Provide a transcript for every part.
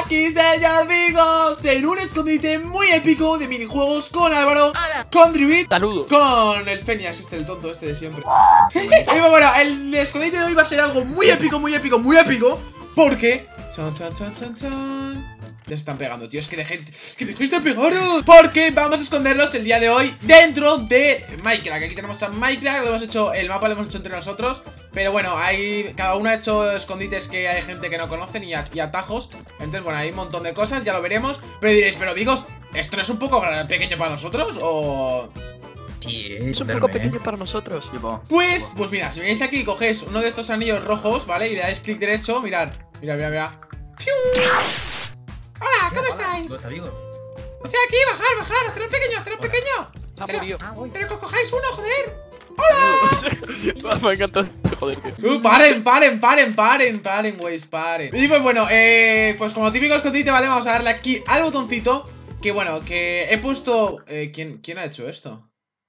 aquí, señores amigos, en un escondite muy épico de minijuegos con Álvaro, con Drivit, Saludos. con el Feniax, el tonto este de siempre. Y bueno, el escondite de hoy va a ser algo muy épico, porque... Chan, chan, chan, chan, chan. Ya se están pegando, tío, es que dejéis de pegaros. Porque vamos a esconderlos el día de hoy dentro de Minecraft. Aquí tenemos a Minecraft, lo hemos hecho, el mapa lo hemos hecho entre nosotros. Pero bueno, cada uno ha hecho escondites que hay gente que no conocen y atajos. Entonces bueno, hay un montón de cosas, ya lo veremos. Pero diréis, pero amigos, ¿esto no es un poco pequeño para nosotros? O... Sí, Es un poco pequeño para nosotros. Pues mira, si veis aquí, cogéis uno de estos anillos rojos, ¿vale? Y le dais clic derecho, mirad. Mira. Hola, ¿cómo estáis? ¿Dónde está Vigo? Estoy aquí, bajar, hacerlo pequeño. Ha morido. Pero que cojáis uno, joder. ¡Hola! Me encanta. Joder, tío. Paren, güeyes, paren. Y pues bueno, pues como típico escondite, ¿vale? Vamos a darle aquí al botoncito. Que bueno, que he puesto... ¿Quién ha hecho esto?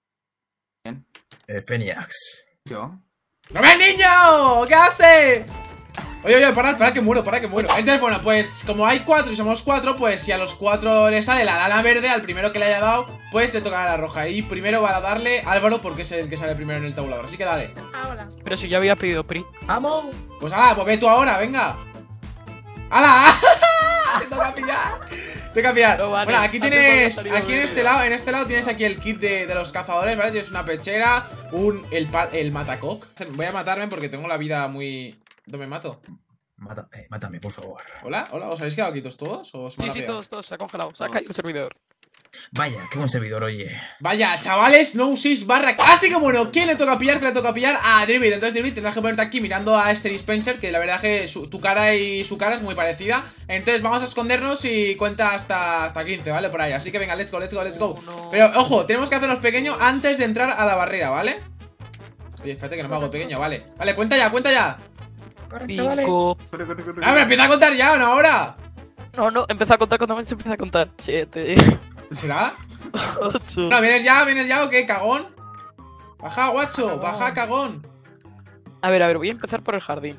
Feniax. ¿Yo? ¡No ves, niño! ¿Qué hace? Oye, para que muero. Entonces, bueno, pues como hay 4 y somos 4, pues si a los 4 le sale la lana verde, al primero que le haya dado, pues le tocará la roja. Y primero va a darle Álvaro porque es el que sale primero en el tabulador. Así que dale. Pero si yo había pedido PRI. ¡Vamos! Pues pues ve tú ahora, venga. ¡Hala! Te toca pillar. No, vale. Bueno, aquí Antes tienes, me había salido aquí en verde. este lado tienes aquí el kit de los cazadores, ¿vale? Tienes una pechera, el matacoc. Voy a matarme porque tengo la vida muy... ¿Dónde me mato? Mátame, por favor. ¿Hola? ¿Os habéis quedado quietos todos? ¿O os me Sí, la pega? todos, se ha congelado. Se ha caído el servidor. Vaya, qué buen servidor, oye. Vaya, chavales, no uséis barra. Así que bueno, ¿quién le toca pillar? ¿Qué le toca pillar? A Drivit. Entonces, Drivit, tendrás que ponerte aquí mirando a este dispenser, que la verdad es que tu cara y su cara es muy parecida. Entonces vamos a escondernos y cuenta hasta 15, ¿vale? Por ahí. Así que venga, let's go. No. Pero, ojo, tenemos que hacernos pequeño antes de entrar a la barrera, ¿vale? Oye, espérate que no me hago pequeño, vale. Vale, cuenta ya. ¡Corre, chavales! 5. ¡Ah, pero empieza a contar ya, no ahora! No, empieza a contar cuando se empieza a contar. 7. ¿Será? 8. No, ¿vienes ya o qué, cagón? Baja, guacho, baja, cagón. A ver, voy a empezar por el jardín.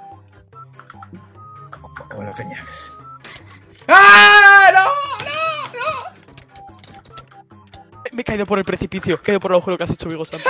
Hola, Feniax. ¡Ah! ¡No! Me he caído por el precipicio. Caído por el agujero que has hecho, Vigo Santo.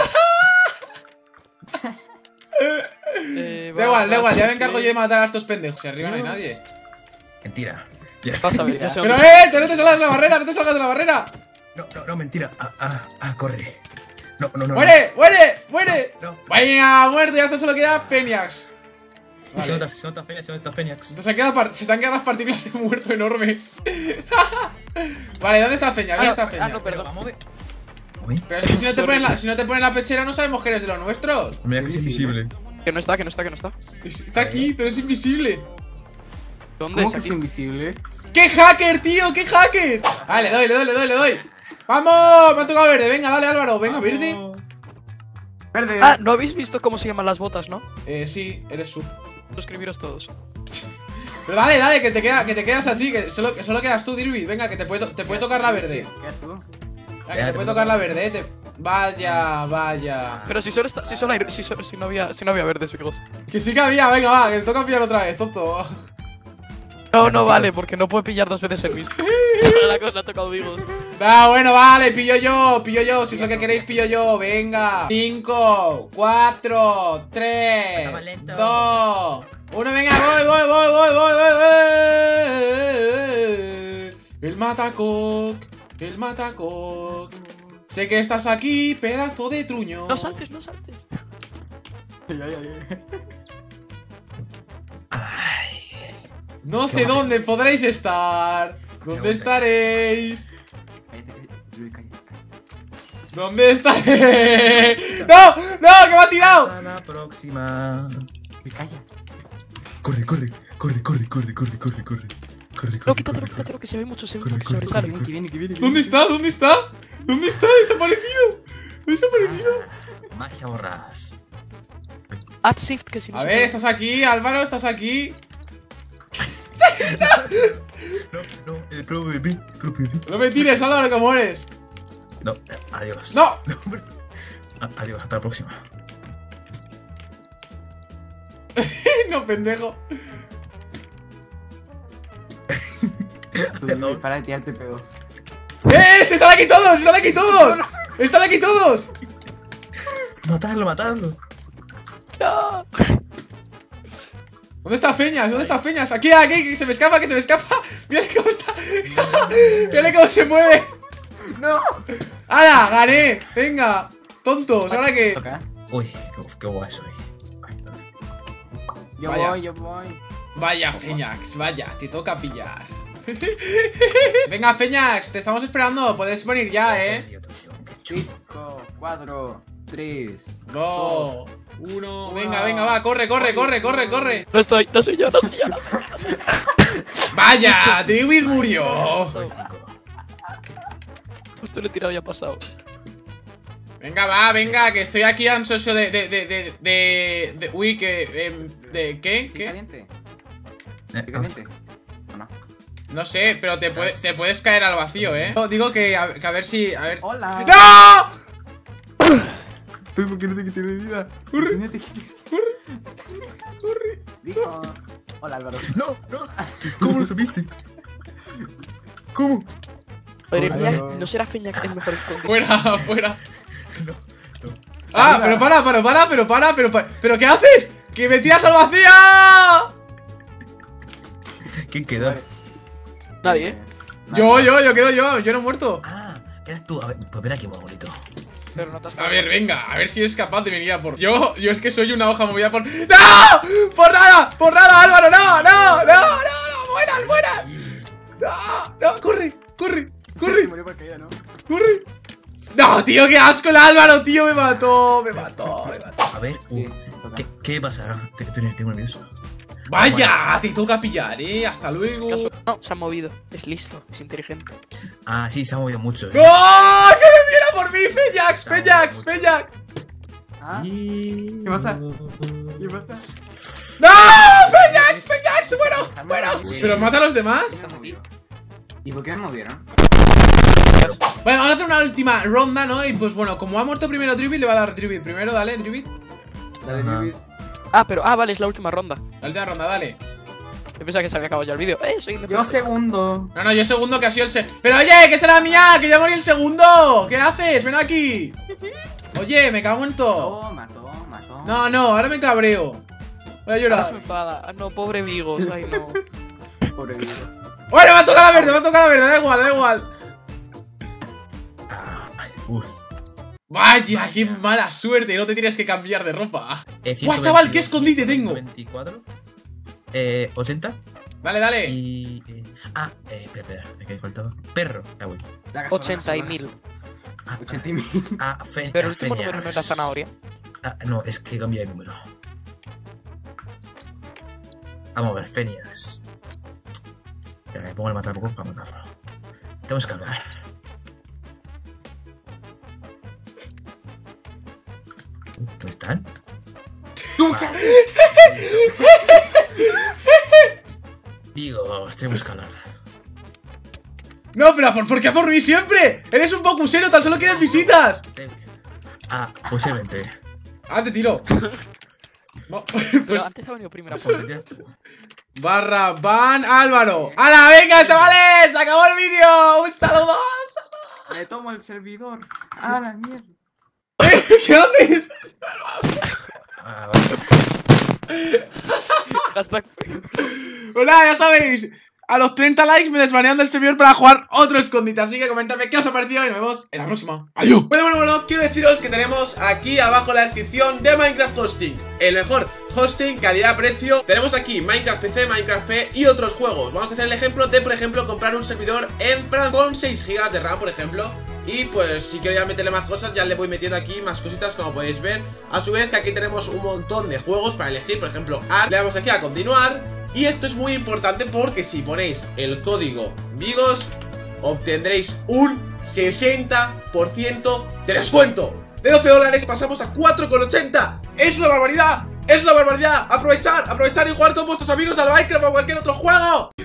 Da igual, ya me encargo yo de matar a estos pendejos. Si arriba no hay nadie. Mentira. Vas a ver, yo sé Pero dónde- no te salgas de la barrera, no te salgas de la barrera. No, mentira. Corre. No. ¡Muere! No. Venga, muerte, ya solo queda Feniax. Se Vale. nota Feniax. Se están quedando las partículas de muerto enormes. Vale, ¿dónde está Feña? ¿Dónde está Feña? no, Pero perdón. vamos a ver. Uy, Pero es que si no te ponen la pechera no sabemos que eres de los nuestros. mira que es invisible. Que no está. Está aquí, pero es invisible. ¿Dónde ¿Cómo es que es aquí? invisible? ¡Qué hacker, tío! ¡Qué hacker! Vale, le doy. ¡Vamos! Me ha tocado verde. Venga, dale, Álvaro. Venga, verde. ¡Verde! Ah, ¿no habéis visto cómo se llaman las botas, no? Sí, eres sub. Suscribiros todos. Pero dale, que te quedas a ti. Que solo quedas tú, Dirby. Venga, que te puede tocar la verde. ¿Qué haces tú? Venga, que te puede tocar la verde, Vaya. Pero si no había verdes, Vigos. Que sí que había, venga, va, que te toca pillar otra vez, tonto. No vale, porque no puedo pillar 2 veces el mismo. La cosa ha tocado Vigos. Bueno, vale, pillo yo. Si es lo que queréis, pillo yo. Venga. 5, 4, 3, Está más lento. 2, 1, venga, voy. El matacoc. Sé que estás aquí, pedazo de truño. No saltes. No sé dónde podréis estar. ¿Dónde estaréis? ¿Dónde estaréis? ¡No! ¡Que me ha tirado! Hasta la próxima. Me calla. Corre. No, quítatelo, que se ve mucho, que sobresale. Que viene. ¿Dónde está? ¡Desaparecido! Magia borras. Add shift, que si no A se ver, ve. estás aquí, Álvaro, estás aquí. No, el pro bebé. No me tires, Álvaro, que mueres. No, adiós. ¡No! Hombre. Adiós, hasta la próxima. No, pendejo. Pedos. Para de tirarte pedos. ¡Están aquí todos! ¡Están aquí todos! ¡Están aquí todos! Matadlo, matadlo. No. ¿Dónde está Feñas? ¿Dónde está Feñas? Aquí, aquí, que se me escapa, que se me escapa. Mírale cómo está. Mírale cómo se mueve. ¡No! ¡Hala! ¡Gané! Venga, tontos, ¿ahora qué? Toca. Uy, qué guay soy. Ay, Yo Vaya. voy, yo voy. Vaya, Feñax, vaya, te toca pillar. Venga, Feñax, te estamos esperando. Puedes venir ya, Tío, tío, qué chulo. 5, 4, 3. 2, 1. Uno. Venga, venga, va, corre, corre, corre, corre, corre. No estoy, no soy yo, no soy yo, no soy yo. No soy yo. Vaya, Triwit murió. Soy 5. Justo le he tirado y ha pasado. Venga, va, venga, que estoy aquí ansioso de uy, que, ¿de qué? ¿Estoy ¿Qué? caliente? ¿Estoy caliente? ¿O no? No sé, pero te puedes caer al vacío, ¿eh? No, digo que a ver si, a ver. ¡Hola! ¡No! Estoy porque no te quité de vida. Corre. No te quité. Corre. Dijo. Hola, Álvaro. No, no. ¿Cómo lo supiste? ¿Cómo? Madre Hola. mía, no será Feñax el mejor escondido. Fuera, fuera. No, no. Ah, pero para, pero ¿qué haces? ¡Que me tiras al vacío! ¿Quién queda? Nadie, ¿eh? Yo quedo yo no he muerto. Ah, eras tú. A ver, pues ven aquí, muy bonito. Pero no te has A ver, venga, a ver si eres capaz de venir a por. Yo es que soy una hoja movida por. ¡No! ¡Por nada, Álvaro! ¡No! ¡Mueras! ¡No! ¡Corre! Se murió por caída, ¿no? ¡Corre! ¡No, tío, qué asco el Álvaro, tío! Me mató. A ver, Sí, toca. ¿qué pasa? Tengo nervioso. ¡Vaya! Te toca pillar, hasta luego. No, se ha movido. Es listo, es inteligente. Ah, sí, se ha movido mucho. ¡No! ¡Que me viera por mí, Feñax! ¿Ah? ¿Qué pasa? ¿Qué pasa? ¡No! ¡Feñax! ¡Muero! ¿Pero mata a los demás? ¿Quién me movió? ¿Y por qué me movieron? Bueno, vamos a hacer una última ronda, ¿no? Y pues bueno, como ha muerto primero Triwit, le va a dar Triwit primero, dale, Triwit. Dale, Ajá. David. Vale, es la última ronda. La última ronda, dale. Yo pensaba que se había acabado ya el vídeo. Soy Yo independiente. segundo. No, yo segundo, que ha sido el Pero oye, que será mía, que ya morí el segundo. ¿Qué haces? Ven aquí. Oye, me cago en todo. Toma. No, ahora me cabreo. Voy a Ahora llorar. se me enfada. Ah, no, pobre Vigos. Ay, no. Pobre vida. Bueno, me ha tocado la verde, da igual. Ah, uy. Vaya, qué mala suerte, no te tienes que cambiar de ropa. 122, ¡Guau, chaval, qué escondite tengo! 24. 80. Dale. Y. Espera, ¿de qué faltaba? Perro. Ah, güey. 80 y 1000. Ah, 80.000. Pero el último número no es la zanahoria. Ah, no, es que cambié de número. Vamos a ver, Fenias. Ya, me pongo el matarlo para matarlo. Tenemos que hablar. ¿Dónde están? Digo, tenemos que hablar. No, pero ¿por qué por mí siempre? Eres un focusero, tan solo quieres visitas. Ah, posiblemente. Ah, te tiro. No, Pero pues antes ha venido primero. barra ban Álvaro. ¡Hala, venga, chavales! ¡Se acabó el vídeo! ¡Un saludo! Me tomo el servidor. Ah, la mierda. ¿Qué haces? Ah, vale. Hashtag Pues nada, ya sabéis. A los 30 likes me desbanean del servidor para jugar otro escondite. Así que comentadme qué os ha parecido y nos vemos en la próxima. ¡Adiós! Bueno, quiero deciros que tenemos aquí abajo en la descripción de Minecraft Hosting. El mejor hosting, calidad-precio. Tenemos aquí Minecraft PC, Minecraft P y otros juegos. Vamos a hacer el ejemplo de, por ejemplo, comprar un servidor en Francia con 6 GB de RAM, por ejemplo. Y pues si quiero ya meterle más cosas, ya le voy metiendo aquí más cositas, como podéis ver. A su vez que aquí tenemos un montón de juegos para elegir, por ejemplo, le damos aquí a continuar. Y esto es muy importante porque si ponéis el código VIGOS obtendréis un 60% de descuento. De 12 dólares pasamos a 4,80. ¡Es una barbaridad! ¡Es una barbaridad! Aprovechar y jugar con vuestros amigos al Minecraft o a cualquier otro juego.